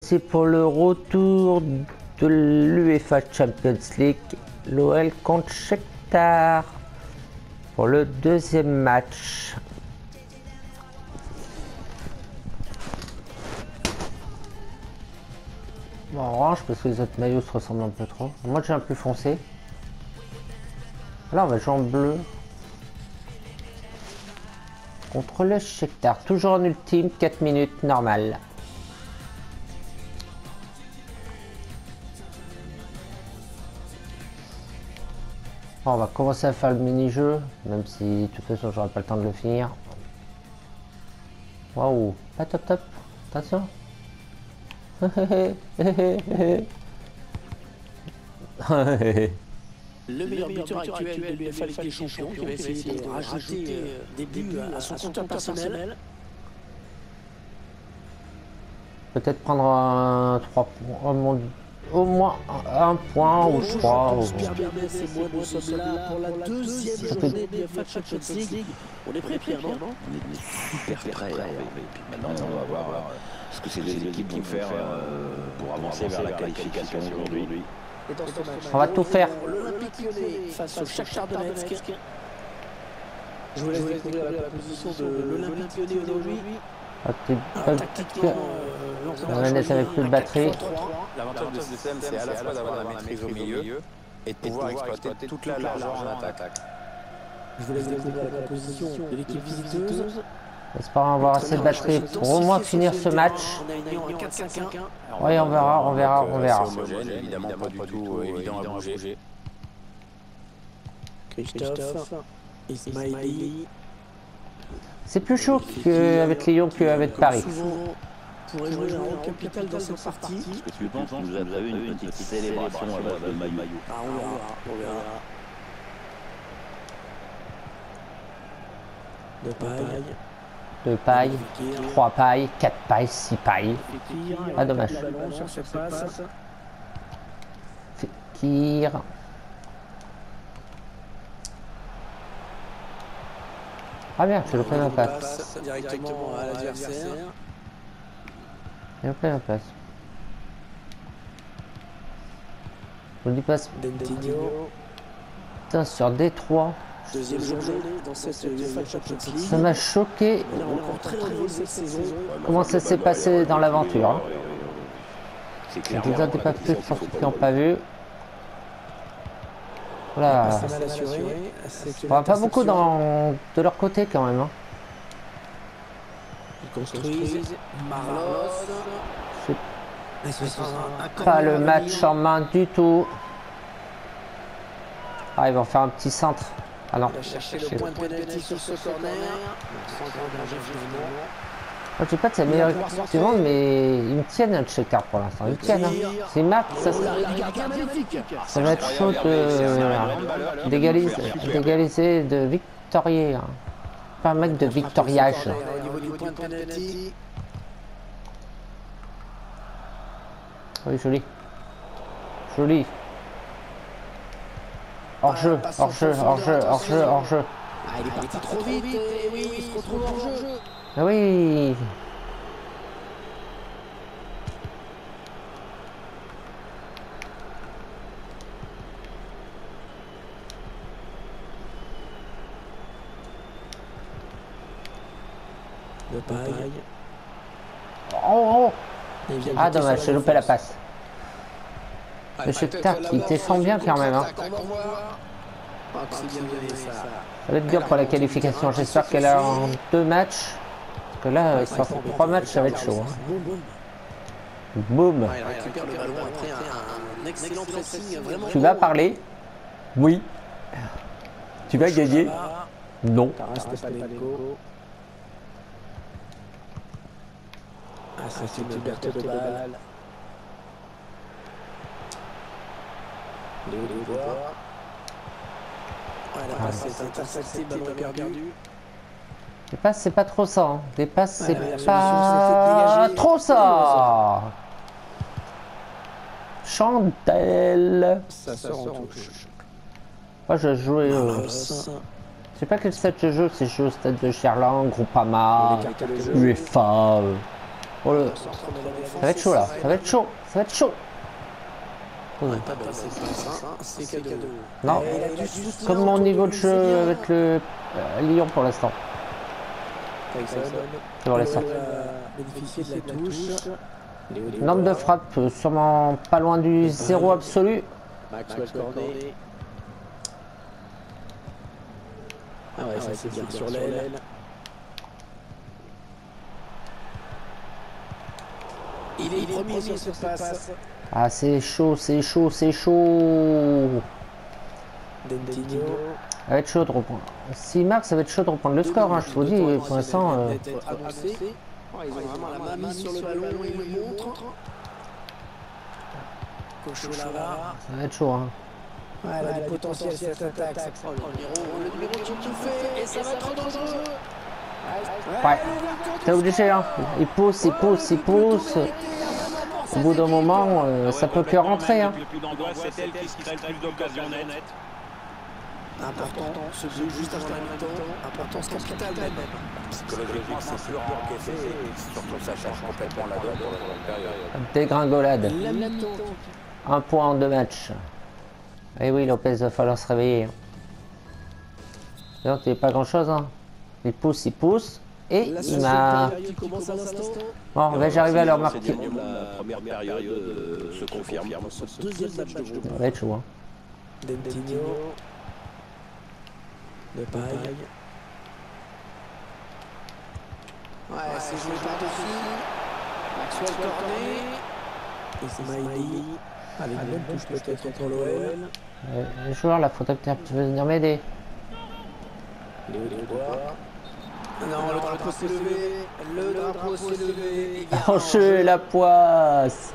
parti pour le retour de l'UEFA Champions League, l'OL contre Shakhtar pour le deuxième match. Bon, orange parce que les autres maillots se ressemblent un peu trop. Moi j'ai un plus foncé. Là on va jouer en bleu. Contre le Shakhtar, toujours en ultime, 4 minutes, normal. Bon, on va commencer à faire le mini-jeu, même si de toute façon j'aurai pas le temps de le finir. Waouh, pas top top, attention. Le meilleur buteur actuel de l'UEFA Ligue des Champions qui va essayer de rajouter des buts à son compteur personnel. Peut-être prendre un 3 points, au moins un point ou 3. Nous sommes là pour la deuxième journée de l'UEFA Champions League. On est prêt, Pierre, non? On est super prêt. Et puis maintenant, on va voir ce que ces deux équipes vont faire pour avancer vers la qualification aujourd'hui. On va tout faire. L'Olympique Lyonnais face au Shakhtar Donetsk. Je vous laisse découvrir la position de l'Olympique Lyonnais aujourd'hui. Tactiquement, Manette avec plus de batterie. L'avantage de ce système, c'est à la fois d'avoir la maîtrise au milieu et de pouvoir exploiter toute la largeur en attaque. Je vous laisse découvrir la position de l'équipe visiteuse. Espérons avoir assez de batterie pour au moins finir ce match. On a une union en 4-5-1. Oui, on verra. C'est homogène, évidemment pas du tout évident à bouger. Christophe, Ismaili. C'est plus chaud qu'avec Lyon qu'avec Paris. Pourrait jouer un rôle capital dans cette partie. Est-ce que tu penses que vous avez une petite célébration à base de maillot? Ah, on verra. De paille. 2 pailles, 3 pailles, 4 pailles, 6 pailles. Ah, dommage. Fekir. Ah bien, j'ai loupé ma passe. Directement à l'adversaire. J'ai loupé ma passe. Je dis passe. Dentinho. Putain, sur D3. Deuxième journée dans cette UEFA Champions League. Ça m'a choqué On est encore très relevé cette saison. comment ça s'est passé dans l'aventure. Hein. C'est clair. Les autres pas plus pour ceux qui n'ont pas vu. Voilà. C'est mal assuré. Enfin, pas beaucoup de leur côté quand même. Hein. Ils construisent. Marlos. C'est pas le match en main du tout. Ah, ils vont faire un petit centre. Ah non. Il va chercher le point de pénalty sur ce corner. Moi, je sais pas de c'est la meilleure équipe du monde, mais ils me tiennent un Shakhtar pour l'instant. Ils me tiennent. Hein. C'est Mac, ça va être chaud d'égaliser, de victorier. Hein. Pas un mec de victoriage. Au niveau du point de pénalty. Oui, joli. Joli. Hors-jeu. Ah, il est parti trop vite. Et oui, il se retrouve hors jeu. Ah oui. De paille. Oh. Ah dommage, j'ai loupé la passe. Le Shakhtar qui défend bien quand même. Hein. Ça va être dur pour la qualification. J'espère qu'elle a en 2 matchs. Parce que là, sur 3 matchs, ça va être chaud. Hein. Boum. Il récupère le ballon après un excellent pressing. Tu vas parler? Oui. Tu vas gagner? Non. Ah, ça c'est une liberté de balle. Léo Dubois. La passe est interceptée, ballon perdu. Des passes, c'est pas trop ça. Hein. Des passes, c'est pas trop ça. Chandelle. Ça sort en touche. Moi, je jouais. Je sais pas quel stade je joue. Si je joue au stade de Gerland, Groupama, UEFA. Oh le... Ça va être chaud là, ça va être chaud, ça va être chaud. Non, comme mon niveau de jeu avec le Lyon pour l'instant. C'est pour l'instant. Nombre de frappes, sûrement pas loin du zéro absolu. Maxwell Cornet. Ah ouais, ça c'est bien sur l'aile. Il est premier sur cette passe. Ah c'est chaud, c'est chaud, c'est chaud. Dentinho. Ça va être chaud de reprendre. S'il marque, ça va être chaud de reprendre le score, hein, je vous dis, pour l'instant. Ils ont vraiment la main mise sur le ballon, ils le montrent. Cocholara. Ça va être chaud, hein. Ouais, elle a du potentiel cette attaque. Le numéro qui tout fait et ça va être dangereux. Ouais, t'es obligé, hein. Il pousse, il pousse, il pousse. Au bout d'un moment, ça peut que rentrer, hein. C'est elle qui se crée le plus d'occasions nettes. Important, ce jeu juste avant la mi-temps, importance capitale même. Psychologiquement, c'est plus rare qu'effet, et surtout ça change complètement la donne pour la longue période. Dégringolade. La mi-temps. 1 point en 2 matchs. Et oui, Lopez, va falloir se réveiller. Non, tu pas grand chose, hein. Il pousse, et il m'a... Bon, ben j'arrive à leur marquer. La première période se confirme. Deuxième match de groupe. Ça va être chaud, hein. Dentinho. De paille. Ouais, c'est joué par-dessus. Maxwell Cornet. Ismaili. Avec une bonne touche peut-être pour l'OL. Les joueurs, là, faudrait que tu veux venir m'aider. Léo Dubois. Non, le drapeau s'est levé. Le drapeau s'est levé. Enjeu la poisse.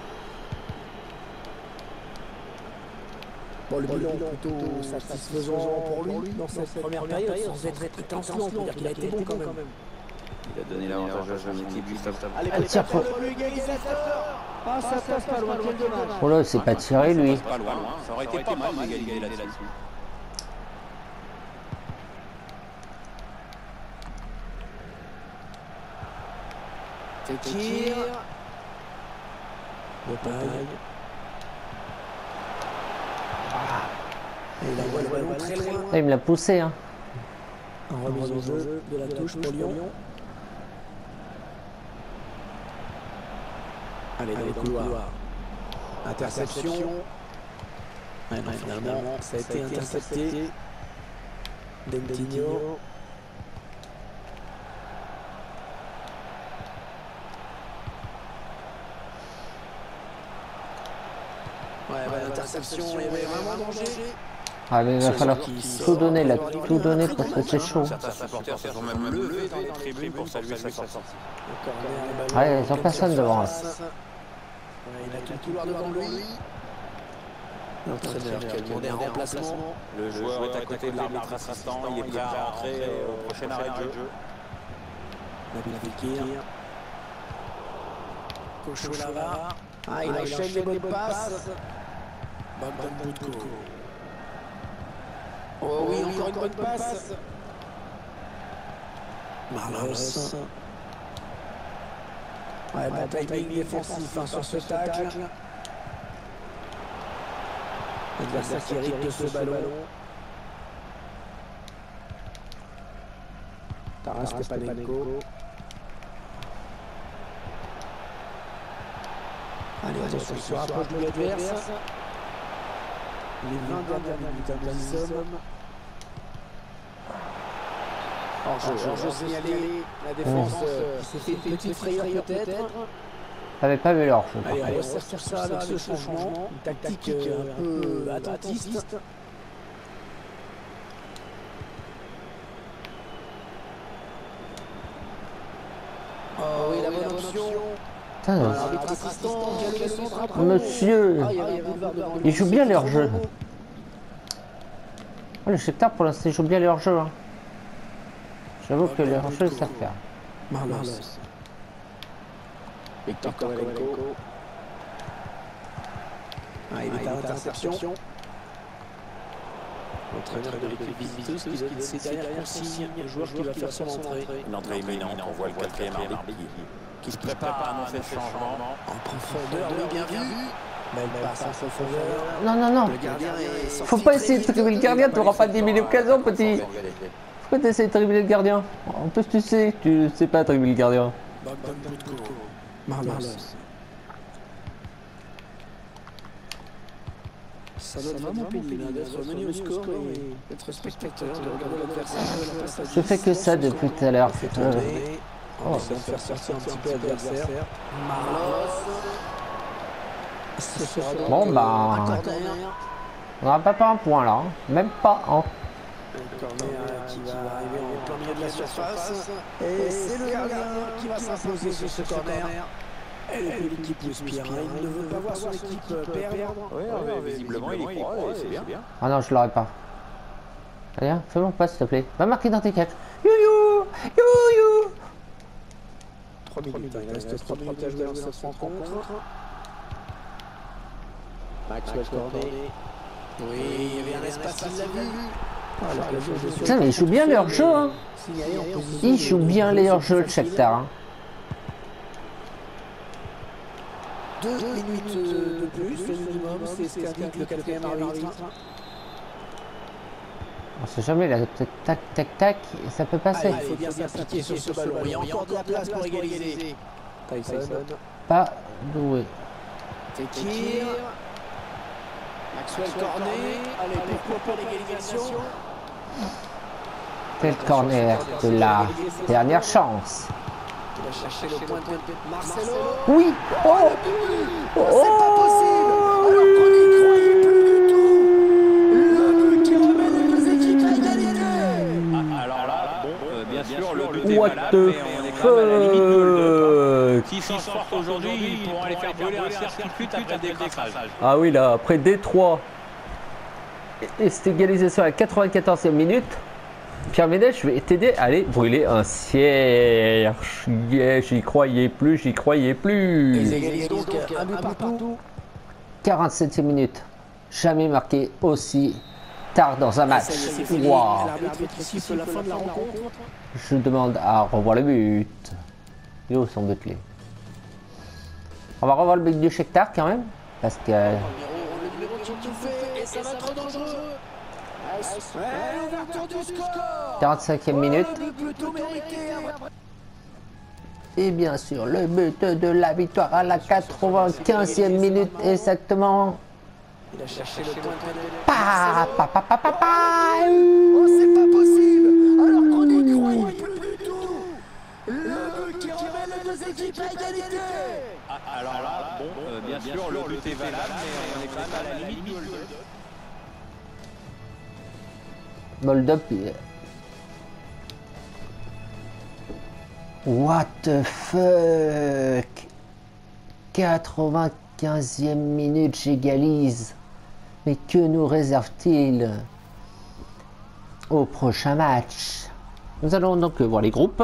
Bon, le bilan plutôt satisfaisant pour lui dans cette première période, sans être étincelant, on peut dire qu'il a été bon quand même. Il a donné l'avantage à son équipe juste après. Allez, tire pour l'égalisateur. Ah, ça passe pas loin, quel dommage. Oh là, c'est pas tiré, lui. Pas loin, ça aurait été pas mal d'égaliser là-dessus. Fekir. De paille. Et il envoie le ballon très loin. Il me l'a poussé, hein. En remise au jeu de la touche pour Lyon. Allez, dans le couloir. Interception. Ouais, non, finalement, ça a été intercepté. Dentinho. Ouais, l'interception, il y avait vraiment danger. Ah, mais il va falloir tout donner, là, tout donner parce que c'est chaud. Certains supporters se sont même levés dans les tribunes pour saluer sa sortie. Ouais, ils ont personne devant là. Il a tout le couloir devant lui. L'entraîneur qui a demandé un remplacement. Le joueur est à côté de l'arbitre assistant, il est prêt à rentrer au prochain arrêt de jeu. Nabil Fekir. Cocholara. Ah, il enchaîne les bonnes passes. Bogdan Budko. Oh oui, encore une bonne passe. Marlos. Ouais, bon timing défensif sur ce tacle. L'adversaire qui hérite de ce ballon. Taras Stepanenko. Allez, attention, il se rapproche de l'adverse. Les 20 dernières minutes, nous y sommes. Hors-jeu signalé, la défense qui s'est fait une petite frayeur peut-être. T'avais pas vu l'orge. Allez, on resserre sur ça avec ce changement. Une tactique un peu attentiste. Oh oui, la bonne option. L'arbitre assistant qui a levé son drapeau. Monsieur, il joue bien leur jeu. Oh, le Shakhtar pour l'instant il joue bien leur jeu. Hein. J'avoue que leur jeu ils savent faire. Marlos. Victor Kovalenko. Ah, il est à l'interception. L'entraîneur de l'équipe visiteuse qui donne ses dernières consignes au joueur qui va faire son entrée. Une entrée imminente, on voit le quatrième arbitre qui se prépare à annoncer le changement. En profondeur, oui, bien vu. Mais elle passe en profondeur. Non, non, non. Le gardien est sorti. Faut pas essayer de dribbler le gardien, tu n'auras pas 10 000 occasions, petit. Pourquoi tu essaies de dribbler le gardien? En plus, tu sais pas dribbler le gardien. Marlos. Ça donne vraiment pénible d'être mené au score et d'être spectateur, de regarder l'adversaire. Je fais que ça depuis tout à l'heure. On va faire sortir un petit peu l'adversaire. Marlos. Bon, bah. On n'a pas un point là. Hein. Même pas un. Un corner qui va arriver en plein milieu de la surface. Et c'est le gardien qui va s'imposer sur ce corner. Et l'équipe pousse bien. Il ne veut pas voir son équipe perdre. Oui, visiblement, il y croit, c'est bien. Ah non, je l'aurais pas. Allez, fais-moi pas s'il te plaît. Va marquer dans tes catchs. You. 3 minutes, il reste 3 minutes à jouer dans cette rencontre. Maxwell Cornet. Oui, il y avait un espace, il l'a vu. Putain, mais ils jouent bien leur jeu. Hein. Ils jouent bien leur jeu, le Shakhtar. Hein. 2 minutes de plus, le minimum, c'est ce qu'indique le quatrième arbitre. On sait jamais, là, tac, et ça peut passer. Il faut bien s'appliquer sur ce ballon. Il y a encore de la place pour égaliser. Tyson. Pas doué. Tekir. Maxwell Cornet. Allez, pourquoi pas l'égalisation? Quel corner de la dernière chance. Il va chercher le point de Marcelo. Oui. Oh, c'est pas possible. Alors qu'on n'y croyait plus du tout. Le but qui remet les deux équipes à égalité. Alors là, bon, bien sûr, le but est What valable, the mais on est quand même à la limite de le fuck. S'ils s'en sortent aujourd'hui, ils pourront aller faire voler un cerf tout de suite après le décrassage. Ah oui, là, après Détroit. Et cette égalisation à la 94e minute. Pierre Ménès, je vais t'aider à aller brûler un cierge. Yeah, j'y croyais plus. Ils égalisent donc un but partout. 47e minute. Jamais marqué aussi tard dans un match. Wow. L'arbitre siffle la fin de la rencontre. Je demande à revoir le but. Il est où son but clé? On va revoir le but du Shakhtar quand même. Parce que... Le numéro qui tout fait et ça va être dangereux. L'ouverture du score. 45e minute. Plutôt mérité. Et bien sûr, le but de la victoire à la 95e minute exactement. Il a cherché le point de Oh, c'est pas possible. Alors qu'on n'y croyait plus du tout. Le but qui remet les deux équipes à égalité. Alors là, bon, bien sûr, le but est valable, mais on est quand même à la limite du hold-up. Hold-up. What the fuck? 95e minute, j'égalise. Mais que nous réserve-t-il au prochain match? Nous allons donc voir les groupes.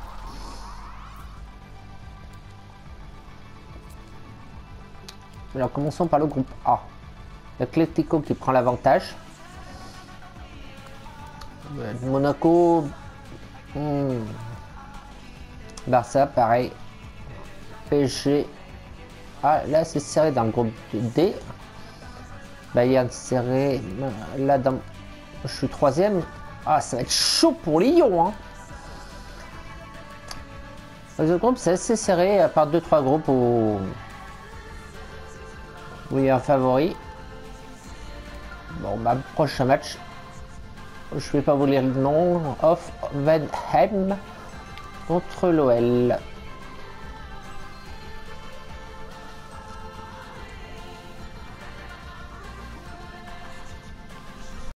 Alors commençons par le groupe A. L'Atlético qui prend l'avantage. Monaco. Barça, pareil. PSG. Ah, là c'est serré dans le groupe D. Bayern serré. Là, dans... je suis 3e. Ah, ça va être chaud pour Lyon. Hein. Les autres groupes, c'est assez serré, à part 2-3 groupes où il y a un favori. Bon, bah, prochain match. Je vais pas vous lire le nom. Hoffenheim contre l'OL.